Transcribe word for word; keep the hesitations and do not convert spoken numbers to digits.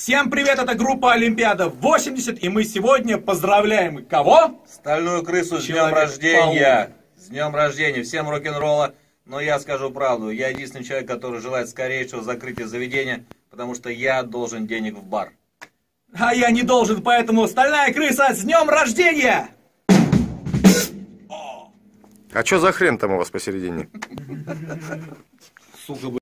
Всем привет, это группа Олимпиада восемьдесят, и мы сегодня поздравляем кого? Стальную крысу с днем рождения! С днем рождения! Всем рок-н-ролла! Но я скажу правду, я единственный человек, который желает скорейшего закрытия заведения, потому что я должен денег в бар. А я не должен, поэтому стальная крыса с днем рождения! А чё за хрен там у вас посередине? Сука,